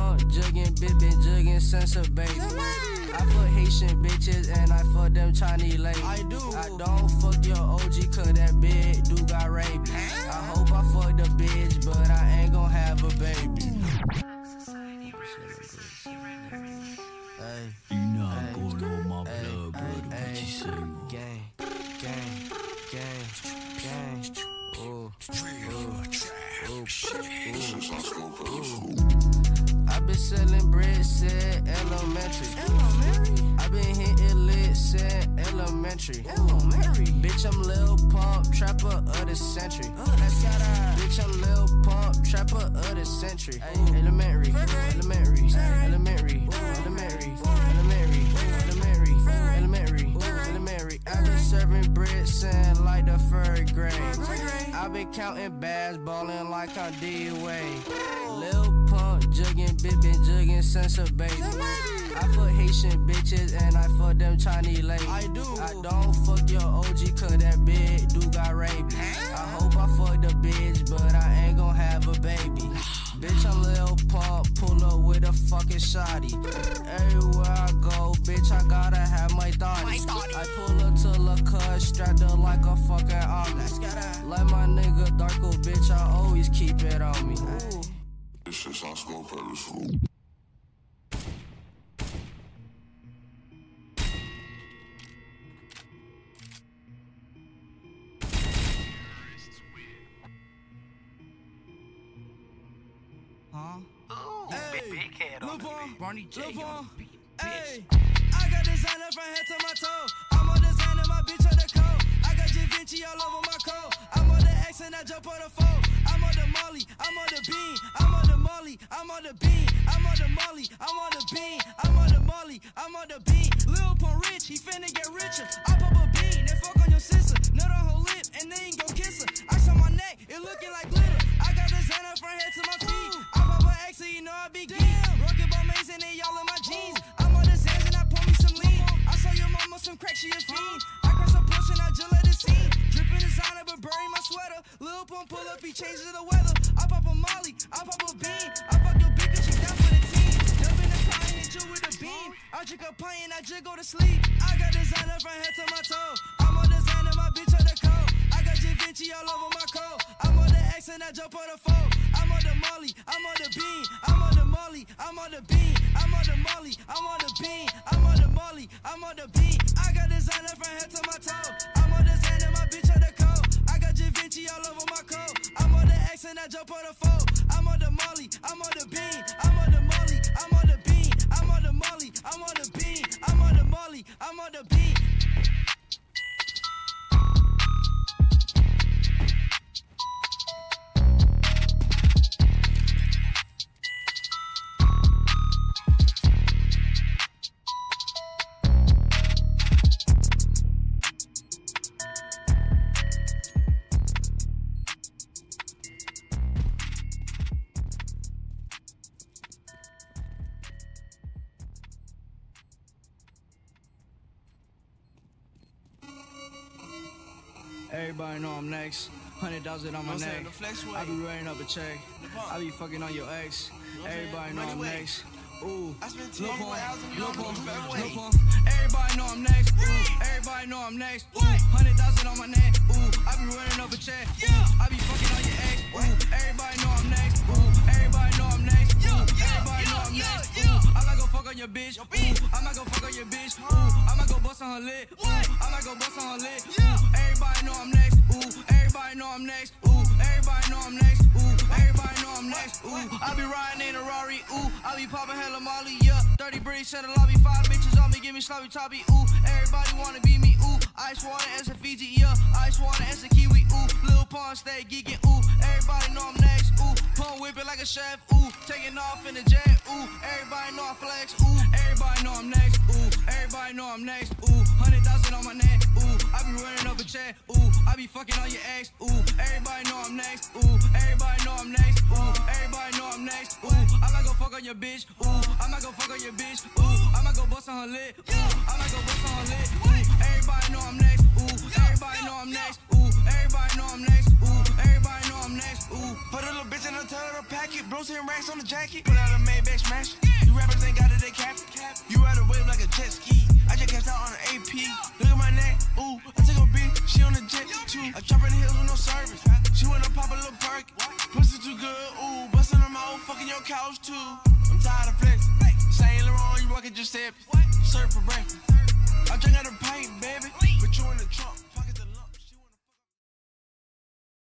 pump jugging, bitch been jugging since a baby. I fuck Haitian bitches and I fuck them Chinese ladies. I don't fuck your OG cause that bitch do got rabies. I hope I fuck the bitch, but I ain't gon' have a baby. Hey, you not going on my blood, brother. What you say? Gang, gang, gang, gang. Ooh, I been selling bread, said elementary. I been hitting lit, said elementary. Bitch, I'm Lil Pump, trapper of the century. Bitch, I'm Lil Pump, trapper of the century. Elementary, elementary, elementary, elementary, elementary, elementary, elementary. I been serving bread, saying like the third grade. I been counting bags, ballin' like I'm D-Wade. Lil Pump jugging, bitch been jugging since a baby. I fuck Haitian bitches and I fuck them Chinese ladies. I don't fuck your OG cause that bitch do got rabies. I hope I fuck the bitch, but I ain't gon' have a baby. Bitch, I'm Lil Pump, pull up with a fucking shotty. Everywhere I go, bitch, I gotta have my thotties. I pull up to La Cuz, strapped up like a fucking army. Like my nigga Darko, bitch, I always keep it on me. This shit's on smoke purpose. Big head on the beat. Barney J on the beat. Hey, I got designer from head to my toe. I'm on designer, my bitch on the coat. I got Da Vinci all over my coat. I'm on the X and I jump on the phone. I'm on the Molly, I'm on the bean. I'm on the Molly, I'm on the bean. I'm on the Molly, I'm on the bean. I'm on the Molly, I'm on the bean. Lil Pump rich, he finna get richer. I pop a bean, then fuck on your sister. Nut on her lip, and then go kiss her. Ice on my neck, it looking like glitter. I got designer from head to my feet. I pop a X, so you know I be geek. Rocket ball Mason and y'all in my jeans. I'm on the Zans and I pour me some lean. I saw your mama some crack, she a fiend. I cross a push and I just let it scene. Drippin' designer but bury my sweater. Lil Pump pull up, he changes the weather. I pop a Molly, I pop a bean. I fuck your bitch and she down for the team. Jump in the car and hit you with a beam. I drink a pint and I just go to sleep. I got designer from head to my toe. I'm on designer, my bitch on the coat. I got Da Vinci all over my coat. I'm on the X and I jump on the phone. I'm on the Molly, I'm on the bean. I'm on the Molly, I'm on the bean. I'm on the Molly, I'm on the bean. I'm on the Molly, I'm on the bean. I got designer from head to my toe. I'm on designer, my bitch on the coat. I got Da Vinci all over my coat. I'm on the X and I jump on the phone. I'm on the Molly, I'm on the bean. I'm on the Molly, I'm on the bean. I'm on the Molly, I'm on the bean. I'm on the Molly, I'm on the bean. Everybody know I'm next. 100,000 on my neck. I be writing up a check. I be fucking on your ex. Everybody know I'm next. Ooh, look on. Everybody know I'm next. Ooh, everybody know I'm next. Ooh, 100,000 on my neck. Ooh, I be running up a check. Ooh, I be fucking on your ex. Ooh, everybody know I'm next. Ooh, everybody know I'm next. Ooh, everybody know I'm next. Ooh, I might go fuck on your bitch. Ooh, I might go fuck on your bitch. Ooh, I might go bust on her lip. Ooh, I might go bust on her lip. Ooh, everybody know I'm next. Ooh, everybody know I'm next. Ooh, everybody know I'm next. Ooh, everybody know I'm next. Ooh, I be riding in a Rari. Ooh, I be popping hella Molly. Yeah, 30 bricks in the lobby. 5 bitches on me, give me sloppy toppy. Ooh, everybody wanna be me. Ooh, ice water and some Fiji. Yeah, ice water and some kiwi. Ooh, Lil Pump stay geeking. Ooh, everybody know I'm next. Ooh, Pump whip it like a chef. Ooh, taking off in the jet. Ooh, everybody know I flex. Ooh, everybody know I'm next. Ooh, everybody know I'm next. Ooh, 100,000 on my neck. Ooh, I be running up a check. Ooh, I be fucking on your ex. Ooh, everybody know I'm next. Ooh, everybody know I'm next. Ooh, everybody know I'm next. Ooh, I might go fuck on your bitch. Ooh, I might go fuck on your bitch. Ooh, I might go bust on her lip. Ooh, I might go bust on her lip. Ooh, everybody know I'm next. Ooh, everybody know I'm next. Ooh, everybody know I'm next. Ooh, everybody know I'm next. next. Ooh, put a little bitch in the tail of the packet. Blow 10 racks on the jacket. Put out a Maybach smash. You rappers ain't got it, they cap it. You ride a wave like a jet ski. I just cashed out on an AP. Look at my neck. Ooh, I take a beat. She on the jet too. I drop in the hills with no service. She wanna pop a little perk. Pussy too good. Ooh, bustin' them out. Fucking your couch too. I'm tired of flexing. Saint Laurent, you rockin' just step. Serve for breakfast. I drink out a pint, baby. Put you in the trunk.